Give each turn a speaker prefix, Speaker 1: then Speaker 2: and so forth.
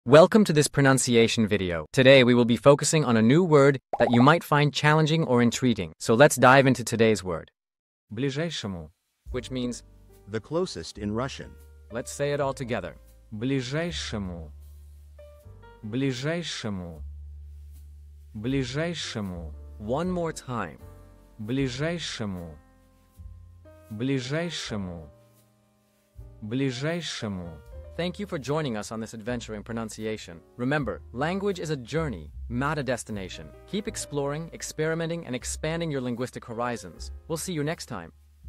Speaker 1: Welcome to this pronunciation video. Today we will be focusing on a new word that you might find challenging or intriguing. So let's dive into today's word. Ближайшему, which means
Speaker 2: the closest in Russian.
Speaker 1: Let's say it all together. Ближайшему. Ближайшему. Ближайшему. One more time. Ближайшему. Ближайшему. Ближайшему. Thank you for joining us on this adventure in pronunciation. Remember, language is a journey, not a destination. Keep exploring, experimenting, and expanding your linguistic horizons. We'll see you next time.